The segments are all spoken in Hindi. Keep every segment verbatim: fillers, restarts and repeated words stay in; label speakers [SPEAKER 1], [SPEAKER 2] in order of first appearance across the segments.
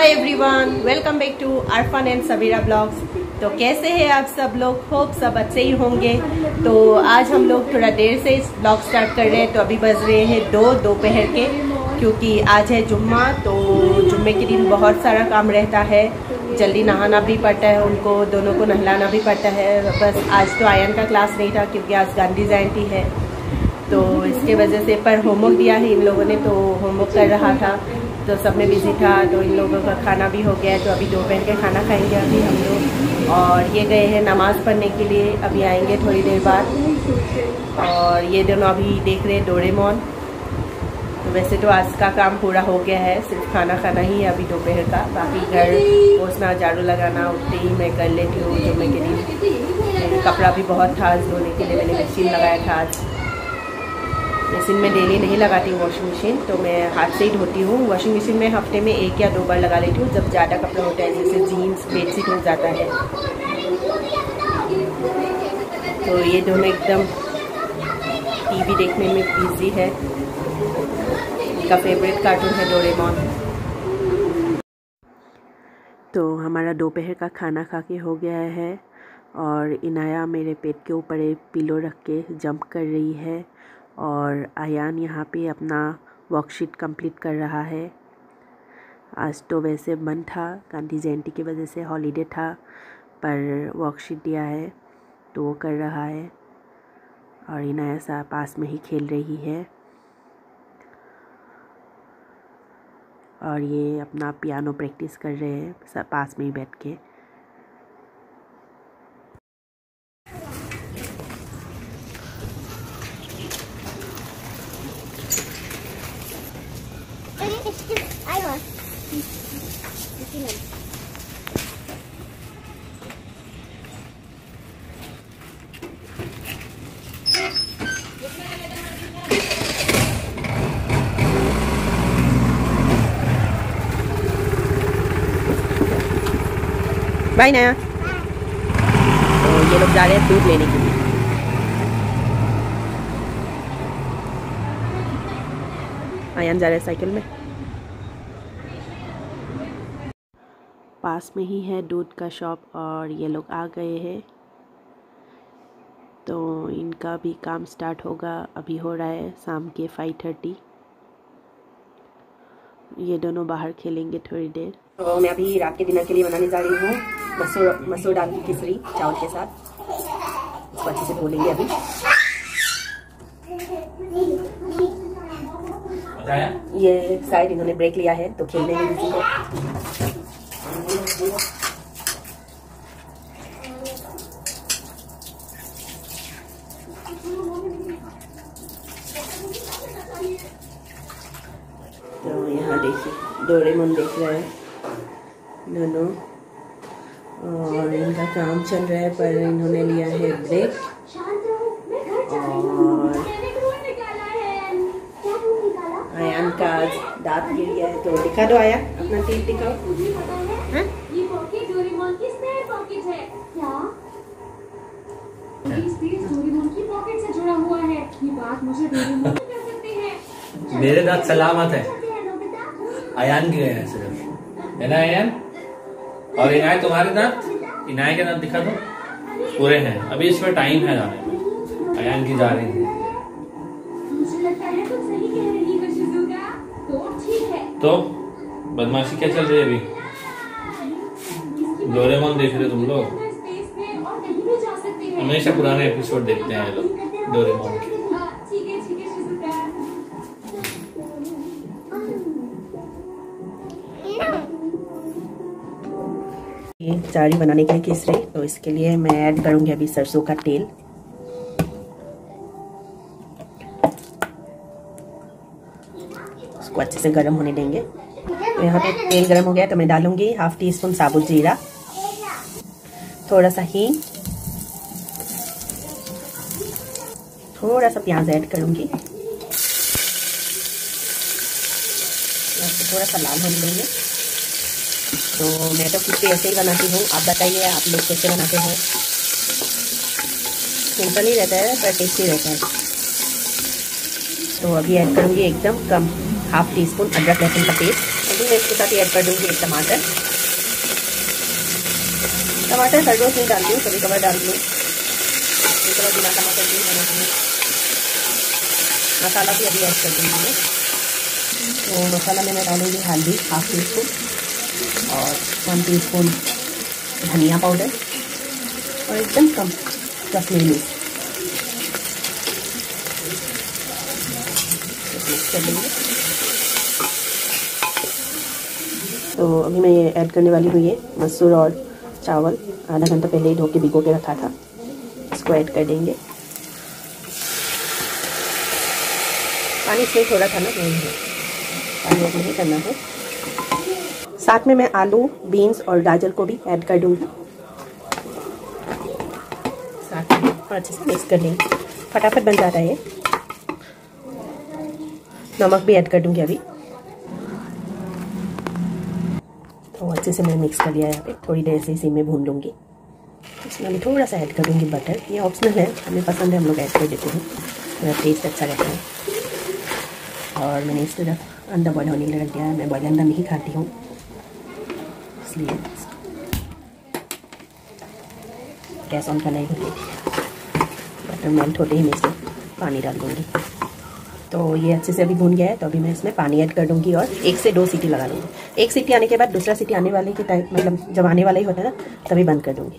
[SPEAKER 1] Hi everyone, welcome back to Arfan and Sabira blogs. तो कैसे हैं आप सब लोग? होप सब अच्छे ही होंगे। तो आज हम लोग थोड़ा देर से इस ब्लॉग स्टार्ट कर रहे हैं। तो अभी बज रहे हैं दो दोपहर के, क्योंकि आज है जुम्मा। तो जुम्मे के दिन बहुत सारा काम रहता है, जल्दी नहाना भी पड़ता है, उनको दोनों को नहलाना भी पड़ता है। बस आज तो आयन का क्लास नहीं था क्योंकि आज गांधी जयंती है, तो इसके वजह से। पर होमवर्क दिया है इन लोगों ने, तो होमवर्क कर रहा था, तो सब में बिजी था। तो इन लोगों का खाना भी हो गया है। तो अभी दोपहर के खाना खाएंगे अभी हम लोग। और ये गए हैं नमाज़ पढ़ने के लिए, अभी आएंगे थोड़ी देर बाद। और ये दोनों अभी देख रहे हैं डोरेमोन। तो वैसे तो आज का काम पूरा हो गया है, सिर्फ खाना खाना ही है अभी दोपहर का। बाकी घर पोछना, झाड़ू लगाना उठते ही मैं कर लेती हूँ जुम्मे के दिन। कपड़ा भी बहुत था आज धोने के लिए, मैंने मशीन लगाया था आज। मशीन में डेली नहीं लगाती हूँ वॉशिंग मशीन, तो मैं हाथ से ही धोती हूँ। वॉशिंग मशीन में हफ्ते में एक या दो बार लगा लेती हूँ, जब ज़्यादा कपड़ा होता है, जैसे जीन्स बेडशीट हो जाता है। तो ये दोनों एकदम टीवी देखने में बिजी है। इनका फेवरेट कार्टून है डोरेमोन। तो हमारा दोपहर का खाना खा के हो गया है, और इनाया मेरे पेट के ऊपर एक पिलो रख के जंप कर रही है, और आयान यहाँ पे अपना वर्कशीट कंप्लीट कर रहा है। आज तो वैसे बंद था, गांधी जयंती की वजह से हॉलीडे था, पर वर्कशीट दिया है तो वो कर रहा है। और इनाया सा पास में ही खेल रही है, और ये अपना पियानो प्रैक्टिस कर रहे हैं सब पास में ही बैठ के। बाय नया। तो ये लोग जा रहे हैं दूध लेने के लिए। आयन जा रहे हैं साइकिल में। पास में ही है दूध का शॉप, और ये लोग आ गए हैं। तो इनका भी काम स्टार्ट होगा, अभी हो रहा है शाम के फाइव थर्टी। ये दोनों बाहर खेलेंगे थोड़ी देर। तो मैं अभी रात के डिनर के लिए बनाने जा रही हूँ मसूर मसूर दाल की खिचड़ी चावल के साथ। इसको अच्छे से धोलेंगे अभी। ये शायद इन्होंने ब्रेक लिया है, तो खेलने में किसी को। तो यहाँ देखिए डोरेमोन देख रहे हैं दोनों, और इनका काम चल रहा है, पर इन्होंने लिया है ब्रेक। और आयान का दांत गिर गया है, तो दिखा दो आया, अपना टीथ दिखाओ। हाँ? ये पॉकेट डोरेमोन की स्पेयर पॉकेट है क्या? ये स्पेस डोरेमोन की पॉकेट से जुड़ा हुआ है। ये बात मुझे डोरेमोन कर सकते हैं।
[SPEAKER 2] मेरे दांत सलामत है, आयान की गए हैं सिर्फ, है ना आयान? और इनाय तुम्हारे दांत, इनाय के दांत दिखा दो, पूरे हैं। अभी इस पर टाइम है जाने में, आयान की जा रही है।
[SPEAKER 3] मुझे लगता है तुम सही कह रही हो शिजुका, तो ठीक है।
[SPEAKER 2] तो बदमाशी क्या चल रही है अभी? डोरेमोन देख रहे तुम लोग? हमेशा पुराने एपिसोड देखते हैं ये लोग डोरेमोन के।
[SPEAKER 1] ये चारी बनाने के लिए खिचड़ी, तो इसके लिए मैं ऐड करूंगी अभी सरसों का तेल। इसको अच्छे से गर्म होने देंगे। तो यहाँ पे तेल गर्म हो गया, तो मैं डालूंगी हाफ टी स्पून साबुत जीरा, थोड़ा सा हींग, थोड़ा सा प्याज ऐड करूंगी। थोड़ा सा लाल होने देंगे। तो मैं तो खिचड़ी ऐसे ही बनाती हूँ, आप बताइए आप लोग कैसे बनाते हैं? सिंपल ही रहता है पर टेस्टी रहता है। तो अभी ऐड करूँगी एकदम कम हाफ टी स्पून अदरक लहसुन का पेस्ट। अभी मैं इसके साथ ऐड कर दूँगी एक टमाटर। टमाटर हर रोज़ नहीं डालती हूँ, कभी कभार डालती हूँ, कभी कभार बिना टमाटर भी बनाती हूँ। मसाला भी अभी ऐड कर दूँगी मैं। तो मसाला में मैं डालूँगी हल्दी हाफ टी स्पून और वन टी स्पून धनिया पाउडर और एकदम कम कश्मीरी मिर्च मिक्स कर लेंगे। तो अभी मैं ये ऐड करने वाली हूँ ये मसूर और चावल, आधा घंटा पहले ही धो के भिगो के रखा था, इसको ऐड कर देंगे। पानी इसमें थोड़ा था ना, नहीं है पानी ऐड नहीं करना है। साथ में मैं आलू, बीन्स और गाजर को भी ऐड कर दूँगी साथ में और अच्छे से मिक्स कर लेंगे। फटाफट बन जाता है ये। नमक भी ऐड कर दूँगी अभी। तो अच्छे से मैंने मिक्स कर लिया है। यहाँ पे थोड़ी देर से इसी में भून लूँगी। इसमें अभी थोड़ा सा ऐड कर दूँगी बटर, ये ऑप्शनल है, हमें पसंद है हम लोग ऐड कर देते हैं, थोड़ा टेस्ट अच्छा रहता है। और मैंने इस तरफ अंडा बॉयल होने के लिए रख दिया है। मैं बॉयल अंडा नहीं खाती हूँ, इसलिए गैस ऑन करना ही होती है। बटर मेल्ट होते ही मैं इसमें पानी डाल दूँगी। तो ये अच्छे से अभी भून गया है, तो अभी मैं इसमें पानी ऐड कर दूंगी और एक से दो सीटी लगा लूँगी। एक सीटी आने के बाद दूसरा सीटी आने वाले के टाइम, मतलब जब आने वाला ही होता है ना, तभी बंद कर दूंगी।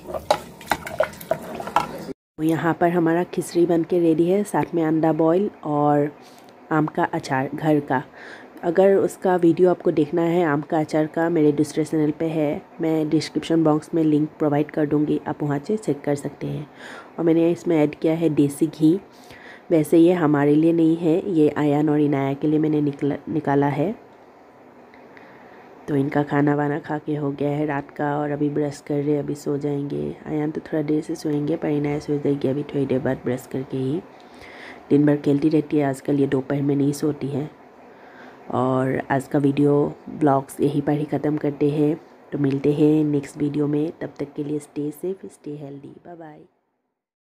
[SPEAKER 1] तो यहाँ पर हमारा खिचड़ी बन के रेडी है, साथ में अंडा बॉयल और आम का अचार घर का। अगर उसका वीडियो आपको देखना है आम का अचार का, मेरे दूसरे चैनल पे है, मैं डिस्क्रिप्शन बॉक्स में लिंक प्रोवाइड कर दूँगी, आप वहाँ से चेक कर सकते हैं। और मैंने इसमें ऐड किया है देसी घी। वैसे ये हमारे लिए नहीं है, ये आयान और इनाया के लिए मैंने निकला निकाला है। तो इनका खाना वाना खा के हो गया है रात का, और अभी ब्रश कर रहे, अभी सो जाएंगे। आयान तो थोड़ा देर से सोएंगे, पर इनाया सो जाएगी अभी थोड़ी देर बाद ब्रश करके ही। दिन भर खेलती रहती है आजकल, ये दोपहर में नहीं सोती है। और आज का वीडियो ब्लॉग्स यहीं पर ही ख़त्म करते हैं। तो मिलते हैं नेक्स्ट वीडियो में, तब तक के लिए stay safe, stay healthy, bye bye.